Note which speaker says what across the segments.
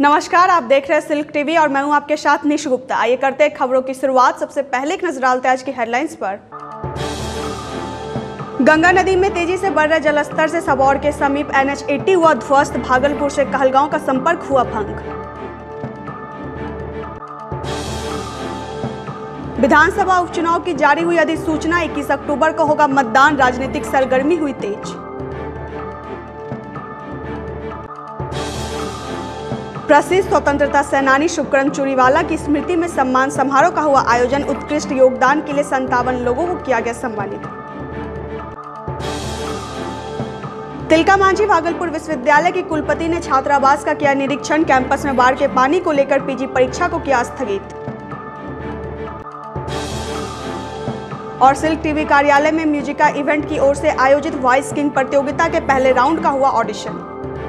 Speaker 1: नमस्कार, आप देख रहे हैं सिल्क टीवी और मैं हूं आपके साथ निशु गुप्ता। आइए करते हैं खबरों की शुरुआत। सबसे पहले एक नजर डालते हैं आज की हेडलाइंस पर। गंगा नदी में तेजी से बढ़ रहे जलस्तर से सबौर के समीप NH80 हुआ ध्वस्त। भागलपुर से कहलगांव का संपर्क हुआ भंग। विधानसभा उपचुनाव की जारी हुई अधिसूचना। 21 अक्टूबर को होगा मतदान। राजनीतिक सरगर्मी हुई तेज। प्रसिद्ध स्वतंत्रता सेनानी शुभकरण चूड़ीवाला की स्मृति में सम्मान समारोह का हुआ आयोजन। उत्कृष्ट योगदान के लिए 57 लोगों को किया गया सम्मानित। तिलका मांझी भागलपुर विश्वविद्यालय के कुलपति ने छात्रावास का किया निरीक्षण। कैंपस में बाढ़ के पानी को लेकर PG परीक्षा को किया स्थगित। और सिल्क टीवी कार्यालय में म्यूजिका इवेंट की ओर से आयोजित वॉइस किंग प्रतियोगिता के पहले राउंड का हुआ ऑडिशन।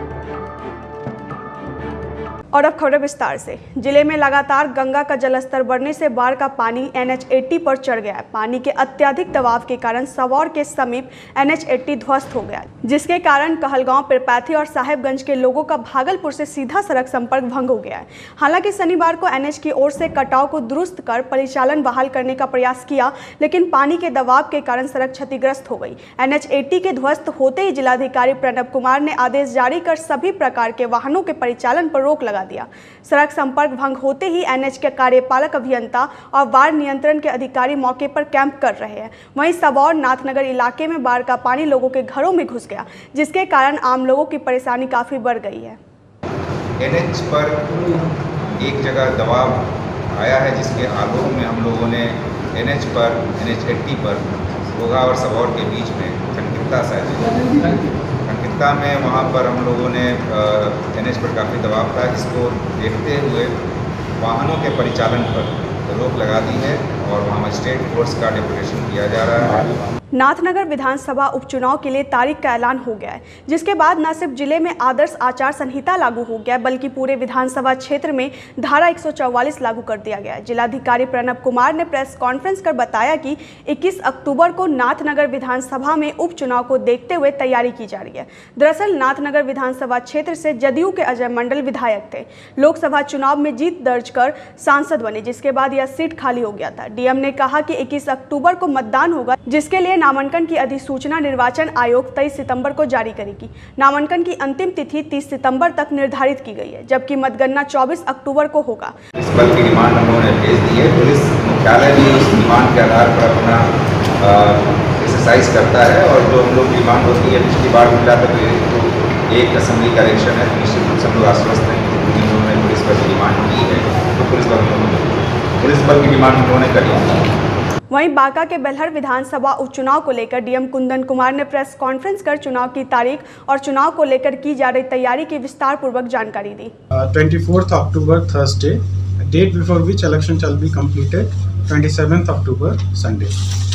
Speaker 1: और अब खबरें विस्तार से। जिले में लगातार गंगा का जलस्तर बढ़ने से बाढ़ का पानी NH80 पर चढ़ गया है। पानी के अत्यधिक दबाव के कारण सबौर के समीप NH80 ध्वस्त हो गया, जिसके कारण कहलगांव, पिरपैथी और साहेबगंज के लोगों का भागलपुर से सीधा सड़क संपर्क भंग हो गया है। हालांकि शनिवार को NH की ओर से कटाव को दुरुस्त कर परिचालन बहाल करने का प्रयास किया, लेकिन पानी के दबाव के कारण सड़क क्षतिग्रस्त हो गई। NH80 के ध्वस्त होते ही जिलाधिकारी प्रणब कुमार ने आदेश जारी कर सभी प्रकार के वाहनों के परिचालन पर रोक लगा दिया। सड़क संपर्क भंग होते ही NH के कार्यपालक अभियंता और बाढ़ नियंत्रण के अधिकारी मौके पर कैंप कर रहे हैं। वहीं सबौर नाथनगर इलाके में बाढ़ का पानी लोगों के घरों में घुस गया, जिसके कारण आम लोगों की परेशानी काफी बढ़ गई है।
Speaker 2: NH पर एक जगह दबाव आया है, जिसके आलोक में हम लोगों ने NH पर NH80 पर घोघा और सबौर के बीच में खनकिता में वहाँ पर हम लोगों ने NH पर काफ़ी दबाव था, जिसको देखते हुए वाहनों के परिचालन पर रोक लगा दी है और वहाँ मजिस्ट्रेट फोर्स का डेपुटेशन किया जा रहा है।
Speaker 1: नाथनगर विधानसभा उपचुनाव के लिए तारीख का ऐलान हो गया है, जिसके बाद न सिर्फ जिले में आदर्श आचार संहिता लागू हो गया, बल्कि पूरे विधानसभा क्षेत्र में धारा 144 लागू कर दिया गया है। जिलाधिकारी प्रणब कुमार ने प्रेस कॉन्फ्रेंस कर बताया कि 21 अक्टूबर को नाथनगर विधानसभा में उपचुनाव को देखते हुए तैयारी की जा रही है। दरअसल नाथनगर विधानसभा क्षेत्र से जदयू के अजय मंडल विधायक थे। लोकसभा चुनाव में जीत दर्ज कर सांसद बने, जिसके बाद यह सीट खाली हो गया था। DM ने कहा कि 21 अक्टूबर को मतदान होगा, जिसके लिए नामांकन की अधिसूचना निर्वाचन आयोग 23 सितंबर को जारी करेगी। नामांकन की अंतिम तिथि 30 सितंबर तक निर्धारित की गई है, जबकि मतगणना 24 अक्टूबर को होगा।
Speaker 2: इस बल की डिमांड हम लोगों ने भेज दी है। पुलिस मुख्यालय भी उस डिमांड के आधार पर अपना एक्सरसाइज करता है, और जो हम लोग डिमांड होती है, पिछली बार मिला था तो एक असेंबली का इलेक्शन है, निश्चित रूप से हम लोग आश्वस्त हैं कि उन्होंने पुलिस बल की डिमांड की है, तो पुलिस बल की डिमांड हम लोगों ने करी।
Speaker 1: वहीं बांका के बेलहर विधानसभा उपचुनाव को लेकर DM कुंदन कुमार ने प्रेस कॉन्फ्रेंस कर चुनाव की तारीख और चुनाव को लेकर की जा रही तैयारी की विस्तार पूर्वक जानकारी दी।
Speaker 3: 24th October Thursday, date before which election shall be completed. 27th October Sunday.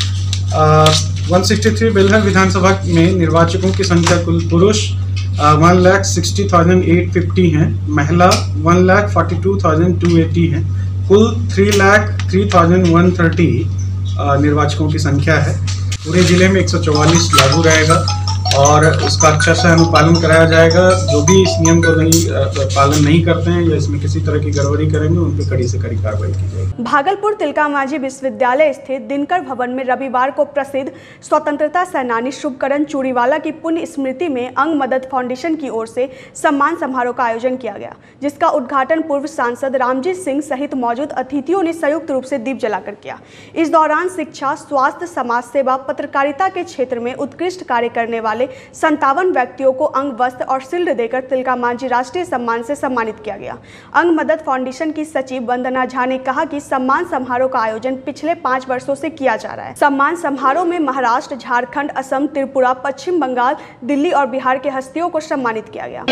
Speaker 3: 163 Belhar विधानसभा में निर्वाचकों की संख्या कुल पुरुष 1,60,850 हैं, महिला 1,42,280 हैं, कुल 3,03,130 निर्वाचकों की संख्या है। पूरे जिले में 144 लागू रहेगा और उसका अच्छा से अनुपालन कराया जाएगा। जो भी इस नियम को पालन नहीं करते हैं या इसमें किसी तरह की गड़बड़ी करेंगे, उन पर कड़ी से कड़ी कार्रवाई की जाएगी।
Speaker 1: भागलपुर तिलका मांझी विश्वविद्यालय स्थित दिनकर भवन में रविवार को प्रसिद्ध स्वतंत्रता सेनानी शुभकरण चूड़ीवाला की पुण्य स्मृति में अंग मदद फाउंडेशन की ओर से सम्मान समारोह का आयोजन किया गया, जिसका उद्घाटन पूर्व सांसद रामजीत सिंह सहित मौजूद अतिथियों ने संयुक्त रूप से दीप जलाकर किया। इस दौरान शिक्षा, स्वास्थ्य, समाज सेवा, पत्रकारिता के क्षेत्र में उत्कृष्ट कार्य करने वाले 57 व्यक्तियों को अंग, वस्त्र और शील्ड देकर तिलका मांझी राष्ट्रीय सम्मान से सम्मानित किया गया। अंग मदद फाउंडेशन की सचिव वंदना झा ने कहा कि सम्मान समारोह का आयोजन पिछले 5 वर्षों से किया जा रहा है। सम्मान समारोह में महाराष्ट्र, झारखंड, असम, त्रिपुरा, पश्चिम बंगाल, दिल्ली और बिहार के हस्तियों को सम्मानित किया गया।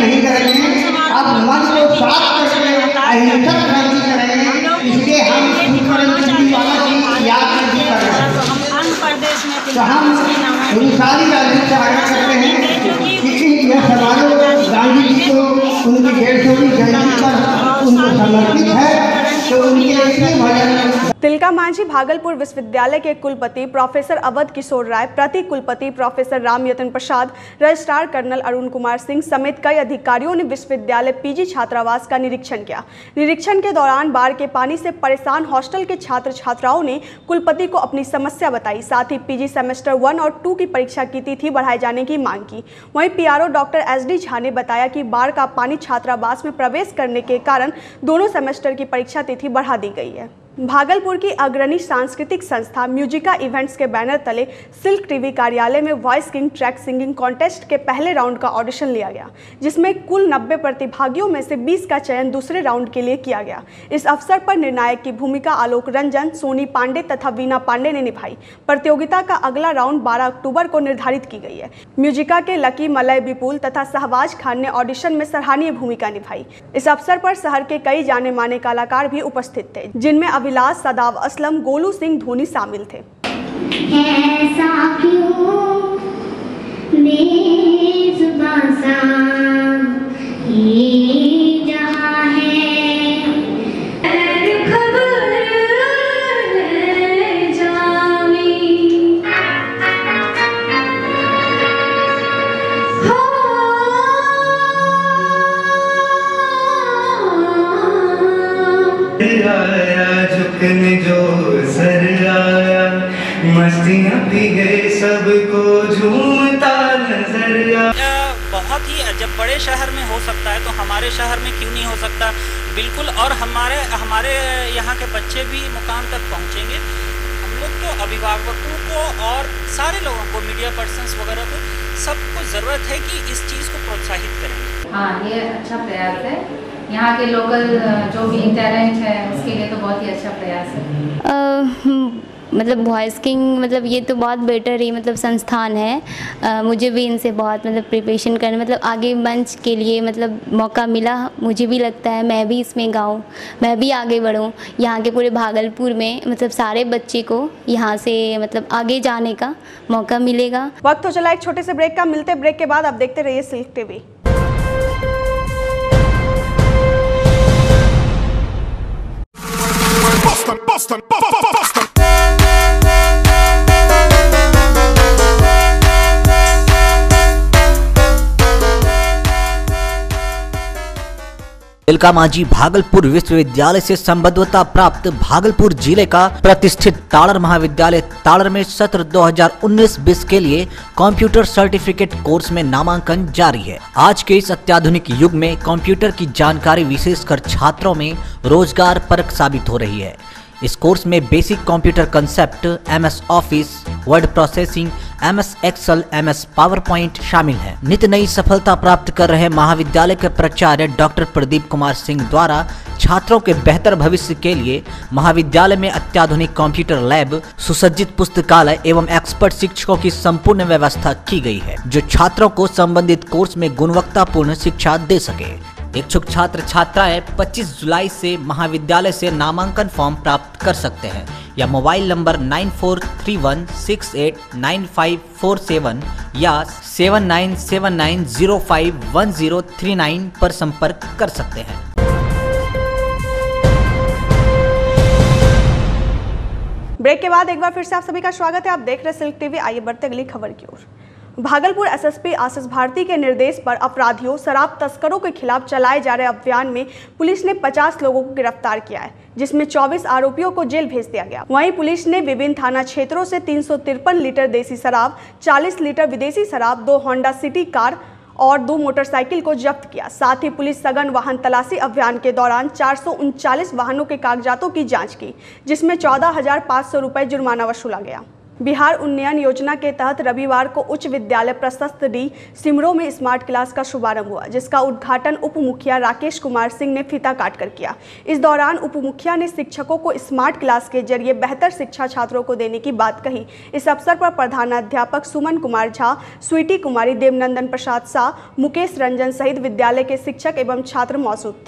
Speaker 4: सारी राजनीति से आगे करते हैं, क्योंकि यह समारोह गांधी जी को उनकी 150वीं जयंती पर उनको समर्पित है। तो उनके लिए भजन।
Speaker 1: तिलका मांझी भागलपुर विश्वविद्यालय के कुलपति प्रोफेसर अवध किशोर राय, प्रति कुलपति professor Ram Yatan Prasad, registrar colonel Arun Kumar Singh समेत कई अधिकारियों ने विश्वविद्यालय पीजी छात्रावास का निरीक्षण किया। निरीक्षण के दौरान बाढ़ के पानी से परेशान हॉस्टल के छात्र छात्राओं ने कुलपति को अपनी समस्या बताई। साथ ही पीजी सेमेस्टर 1 और 2 की परीक्षा की तिथि बढ़ाए जाने की मांग की। वहीं पीआरओ डॉक्टर SD झा ने बताया कि बाढ़ का पानी छात्रावास में प्रवेश करने के कारण दोनों सेमेस्टर की परीक्षा तिथि बढ़ा दी गई है। भागलपुर की अग्रणी सांस्कृतिक संस्था म्यूजिका इवेंट्स के बैनर तले सिल्क टीवी कार्यालय में voice king track singing contest के पहले राउंड का ऑडिशन लिया गया, जिसमें कुल 90 प्रतिभागियों में से 20 का चयन दूसरे राउंड के लिए किया गया। इस अवसर पर निर्णायक की भूमिका आलोक रंजन, सोनी पांडे तथा वीना पांडे ने निभाई। प्रतियोगिता का अगला राउंड 12 अक्टूबर को निर्धारित की गई है। म्यूजिका के लकी, मलय विपुल तथा शहबाज खान ने ऑडिशन में सराहनीय भूमिका निभाई। इस अवसर पर शहर के कई जाने माने कलाकार भी उपस्थित थे, जिनमें अभिलाष, सदाब असलम, गोलू सिंह धोनी शामिल थे।
Speaker 5: ऐसा क्यों बेजुबां सा ये जहां है, खबर जामी हो
Speaker 6: झुकने जो सर आया, मस्तियाँ पी गए सबको झूमता नजर आया।
Speaker 7: बहुत ही जब बड़े शहर में हो सकता है तो हमारे शहर में क्यों नहीं हो सकता। बिल्कुल, और हमारे यहाँ के बच्चे भी मुकाम तक पहुँचेंगे। हम लोग तो अभिभावकों को और सारे लोगों को, मीडिया पर्सन्स वगैरह को, सबको ज़रूरत है कि इस चीज़ को प्रोत्साहित करें।
Speaker 8: हाँ, ये अच्छा प्रयास है। यहाँ के लोकल जो भी टैलेंट है उसके लिए तो बहुत ही अच्छा प्रयास है।
Speaker 9: मतलब वॉइस किंग, मतलब ये तो बहुत बेटर ही मतलब संस्थान है। मुझे भी इनसे बहुत मतलब प्रिपरेशन करने, मतलब आगे मंच के लिए मतलब मौका मिला। मुझे भी लगता है मैं भी इसमें गाऊँ, मैं भी आगे बढ़ूँ। यहाँ के पूरे भागलपुर में मतलब सारे बच्चे को यहाँ से मतलब आगे जाने का मौका मिलेगा।
Speaker 1: वक्त हो चला एक छोटे से ब्रेक का। मिलते ब्रेक के बाद आप देखते रहिए सिल्क टीवी।
Speaker 10: तिलका मांझी भागलपुर विश्वविद्यालय से संबद्धता प्राप्त भागलपुर जिले का प्रतिष्ठित ताड़र महाविद्यालय ताड़र में सत्र 2019-20 के लिए कंप्यूटर सर्टिफिकेट कोर्स में नामांकन जारी है। आज के इस अत्याधुनिक युग में कंप्यूटर की जानकारी विशेषकर छात्रों में रोजगार परक साबित हो रही है। इस कोर्स में basic computer concept, MS Office, Word processing, MS Excel, MS PowerPoint शामिल है। नित्य नई सफलता प्राप्त कर रहे महाविद्यालय के प्राचार्य डॉक्टर प्रदीप कुमार सिंह द्वारा छात्रों के बेहतर भविष्य के लिए महाविद्यालय में अत्याधुनिक कंप्यूटर लैब, सुसज्जित पुस्तकालय एवं एक्सपर्ट शिक्षकों की संपूर्ण व्यवस्था की गई है, जो छात्रों को संबंधित कोर्स में गुणवत्तापूर्ण शिक्षा दे सके। इच्छुक छात्र छात्राएं 25 जुलाई से महाविद्यालय से नामांकन फॉर्म प्राप्त कर सकते हैं या मोबाइल नंबर 9431689547 या 7979051039 पर संपर्क कर सकते हैं।
Speaker 1: ब्रेक के बाद एक बार फिर से आप सभी का स्वागत है। आप देख रहे सिल्क टीवी। आइए बढ़ते अगली खबर की ओर। भागलपुर SSP आशीष भारती के निर्देश पर अपराधियों, शराब तस्करों के खिलाफ चलाए जा रहे अभियान में पुलिस ने 50 लोगों को गिरफ्तार किया है, जिसमें 24 आरोपियों को जेल भेज दिया गया। वहीं पुलिस ने विभिन्न थाना क्षेत्रों से 353 लीटर देसी शराब, 40 लीटर विदेशी शराब, 2 होंडा सिटी कार और 2 मोटरसाइकिल को जब्त किया। साथ ही पुलिस सघन वाहन तलाशी अभियान के दौरान 439 वाहनों के कागजातों की जाँच की, जिसमें 14,500 रुपये जुर्माना वसूला गया। बिहार उन्नयन योजना के तहत रविवार को उच्च विद्यालय प्रशस्त डी सिमरो में स्मार्ट क्लास का शुभारंभ हुआ, जिसका उद्घाटन उप मुखिया राकेश कुमार सिंह ने फीता काट कर किया। इस दौरान उप मुखिया ने शिक्षकों को स्मार्ट क्लास के जरिए बेहतर शिक्षा छात्रों को देने की बात कही। इस अवसर पर प्रधानाध्यापक सुमन कुमार झा, स्वीटी कुमारी, देवनंदन प्रसाद शाह, मुकेश रंजन सहित विद्यालय के शिक्षक एवं छात्र मौजूद थे।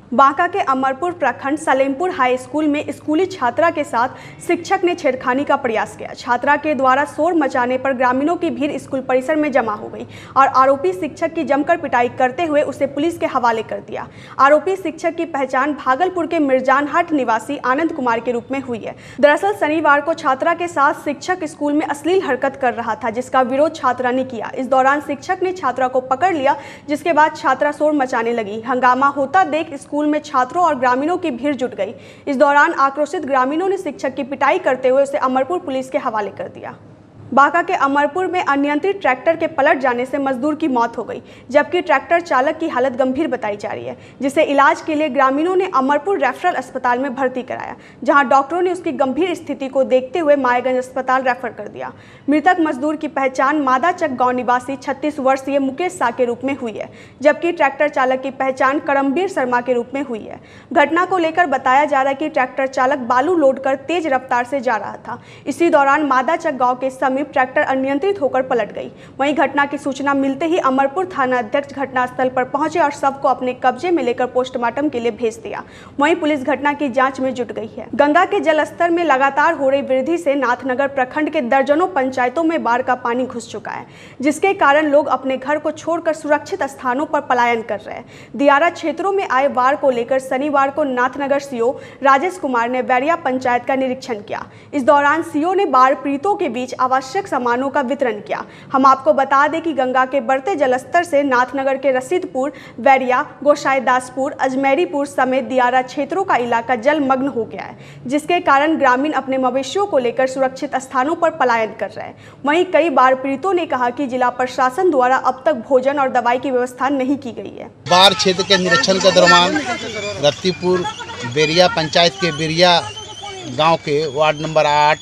Speaker 1: बांका के अमरपुर प्रखंड सलेमपुर हाई स्कूल में स्कूली छात्रा के साथ शिक्षक ने छेड़खानी का प्रयास किया। छात्रा के द्वारा शोर मचाने पर ग्रामीणों की भीड़ स्कूल परिसर में जमा हो गई और आरोपी शिक्षक की जमकर पिटाई करते हुए उसे पुलिस के हवाले कर दिया। आरोपी शिक्षक की पहचान भागलपुर के मिर्जानहाट निवासी आनंद कुमार के रूप में हुई है। दरअसल शनिवार को छात्रा के साथ शिक्षक स्कूल में अश्लील हरकत कर रहा था, जिसका विरोध छात्रा ने किया। इस दौरान शिक्षक ने छात्रा को पकड़ लिया, जिसके बाद छात्रा शोर मचाने लगी। हंगामा होता देख स्कूल में छात्रों और ग्रामीणों की भीड़ जुट गई। इस दौरान आक्रोशित ग्रामीणों ने शिक्षक की पिटाई करते हुए उसे अमरपुर पुलिस के हवाले कर दिया। बांका के अमरपुर में अनियंत्रित ट्रैक्टर के पलट जाने से मजदूर की मौत हो गई, जबकि ट्रैक्टर चालक की हालत गंभीर बताई जा रही है, जिसे इलाज के लिए ग्रामीणों ने अमरपुर रेफरल अस्पताल में भर्ती कराया, जहां डॉक्टरों ने उसकी गंभीर स्थिति को देखते हुए मायागंज अस्पताल रेफर कर दिया। मृतक मजदूर की पहचान मादाचक गांव निवासी 36 वर्षीय मुकेश शाह के रूप में हुई है, जबकि ट्रैक्टर चालक की पहचान करमबीर शर्मा के रूप में हुई है। घटना को लेकर बताया जा रहा है कि ट्रैक्टर चालक बालू लोड कर तेज रफ्तार से जा रहा था। इसी दौरान मादाचक गांव के समीप ट्रैक्टर अनियंत्रित होकर पलट गई। वहीं घटना की सूचना मिलते ही अमरपुर थाना अध्यक्ष घटनास्थल पर पहुंचे और शव को अपने कब्जे में लेकर पोस्टमार्टम के लिए भेज दिया। वहीं पुलिस घटना की जांच में जुट गई है। गंगा के जलस्तर में लगातार हो रही वृद्धि से नाथनगर प्रखंड के दर्जनों पंचायतों में बाढ़ का पानी घुस चुका है, जिसके कारण लोग अपने घर को छोड़कर सुरक्षित स्थानों पर पलायन कर रहे हैं। दियारा क्षेत्रों में आए बाढ़ को लेकर शनिवार को नाथनगर सीओ राजेश कुमार ने बैरिया पंचायत का निरीक्षण किया। इस दौरान सीओ ने बाढ़ पीड़ितों के बीच आवश्यक सामानों का वितरण किया। हम आपको बता दें कि गंगा के बढ़ते जलस्तर से नाथनगर के रसीदपुर, बैरिया, गोसाईदासपुर, अजमेरीपुर समेत दियारा क्षेत्रों का इलाका जलमग्न हो गया है, जिसके कारण ग्रामीण अपने मवेशियों को लेकर सुरक्षित स्थानों पर पलायन कर रहे हैं। वहीं कई बाढ़ पीड़ितों ने कहा कि जिला प्रशासन द्वारा अब तक भोजन और दवाई की व्यवस्था नहीं की गई है।
Speaker 11: बाढ़ क्षेत्र के निरीक्षण के दौरान रत्तीपुर बेरिया पंचायत के बेरिया गांव के वार्ड नंबर 8,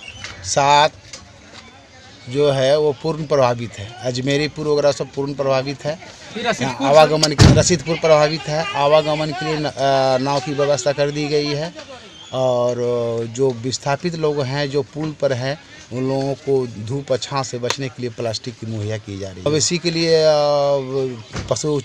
Speaker 11: 7 जो है वो पूर्ण प्रभावित है। अजमेरीपुर वगैरह सब पूर्ण प्रभावित है। आवागमन के रसीदपुर प्रभावित है। आवागमन के लिए नाव की व्यवस्था कर दी गई है और जो विस्थापित लोग हैं जो पुल पर हैं उन लोगों को धूप छां से बचने के लिए प्लास्टिक की मुहैया की जा रही है। मवेशी के लिए पशु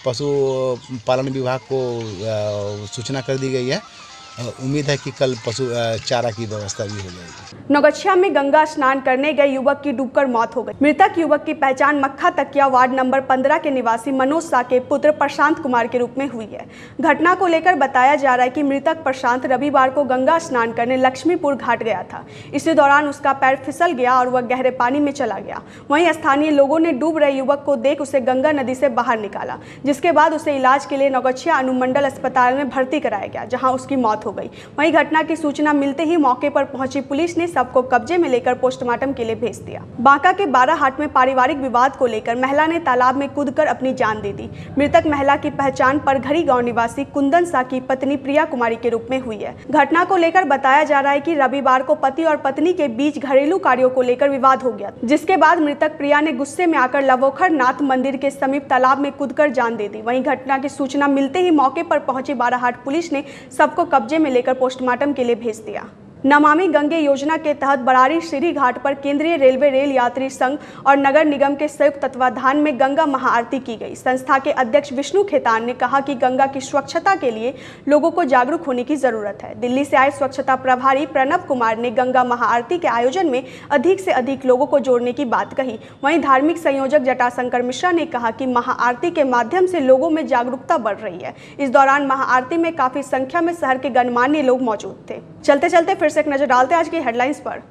Speaker 11: पालन विभाग को सूचना कर दी गई है। उम्मीद है कि कल पशु चारा की व्यवस्था भी हो जाएगी।
Speaker 1: नौगछिया में गंगा स्नान करने गए युवक की डूबकर मौत हो गई। मृतक युवक की पहचान मक्खा तकिया वार्ड नंबर 15 के निवासी मनोज शाह के पुत्र प्रशांत कुमार के रूप में हुई है। घटना को लेकर बताया जा रहा है कि मृतक प्रशांत रविवार को गंगा स्नान करने लक्ष्मीपुर घाट गया था। इसी दौरान उसका पैर फिसल गया और वह गहरे पानी में चला गया। वहीं स्थानीय लोगों ने डूब रहे युवक को देख उसे गंगा नदी से बाहर निकाला, जिसके बाद उसे इलाज के लिए नौगछिया अनुमंडल अस्पताल में भर्ती कराया गया, जहाँ उसकी मौत हो गई। वहीं घटना की सूचना मिलते ही मौके पर पहुंची पुलिस ने शव को कब्जे में लेकर पोस्टमार्टम के लिए भेज दिया। बांका के बाराहाट में पारिवारिक विवाद को लेकर महिला ने तालाब में कूदकर अपनी जान दे दी। मृतक महिला की पहचान परघरी गांव निवासी कुंदन शाह की पत्नी प्रिया कुमारी के रूप में हुई है। घटना को लेकर बताया जा रहा है कि रविवार को पति और पत्नी के बीच घरेलू कार्यों को लेकर विवाद हो गया, जिसके बाद मृतक प्रिया ने गुस्से में आकर लवोखर नाथ मंदिर के समीप तालाब में कूदकर जान दे दी। वहीं घटना की सूचना मिलते ही मौके पर पहुंची बाराहाट पुलिस ने सबको कब्जे में लेकर पोस्टमार्टम के लिए भेज दिया। नमामि गंगे योजना के तहत बरारी सीढ़ी घाट पर केंद्रीय रेलवे रेल यात्री संघ और नगर निगम के संयुक्त तत्वाधान में गंगा महाआरती की गई। संस्था के अध्यक्ष विष्णु खेतान ने कहा कि गंगा की स्वच्छता के लिए लोगों को जागरूक होने की जरूरत है। दिल्ली से आए स्वच्छता प्रभारी प्रणव कुमार ने गंगा महाआरती के आयोजन में अधिक से अधिक लोगों को जोड़ने की बात कही। वहीं धार्मिक संयोजक जटाशंकर मिश्रा ने कहा कि महाआरती के माध्यम से लोगों में जागरूकता बढ़ रही है। इस दौरान महाआरती में काफी संख्या में शहर के गणमान्य लोग मौजूद थे। चलते चलते फिर से एक नजर डालते आज की हेडलाइंस पर।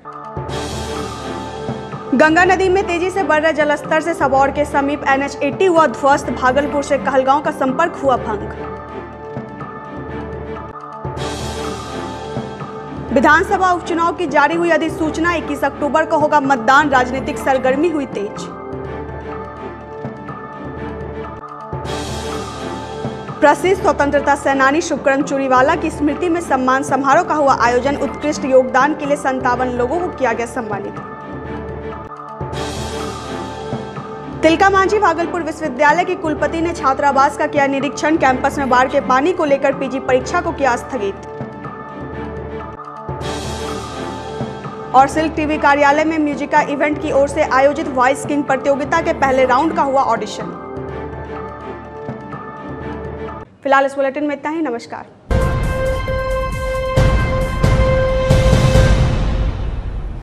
Speaker 1: गंगा नदी में तेजी से बढ़ रहे जलस्तर से सबौर के समीप NH80 हुआ ध्वस्त। भागलपुर से कहलगांव का संपर्क हुआ भंग। विधानसभा उपचुनाव की जारी हुई अधिसूचना। 21 अक्टूबर को होगा मतदान। राजनीतिक सरगर्मी हुई तेज। प्रसिद्ध स्वतंत्रता सेनानी शुभकरण चूड़ीवाला की स्मृति में सम्मान समारोह का हुआ आयोजन। उत्कृष्ट योगदान के लिए 57 लोगों को किया गया सम्मानित। तिलका मांझी भागलपुर विश्वविद्यालय की कुलपति ने छात्रावास का किया निरीक्षण। कैंपस में बाढ़ के पानी को लेकर पीजी परीक्षा को किया स्थगित। और सिल्क टीवी कार्यालय में म्यूजिका इवेंट की ओर से आयोजित वॉइस किंग प्रतियोगिता के पहले राउंड का हुआ ऑडिशन। फिलहाल इस बुलेटिन में इतना ही। नमस्कार।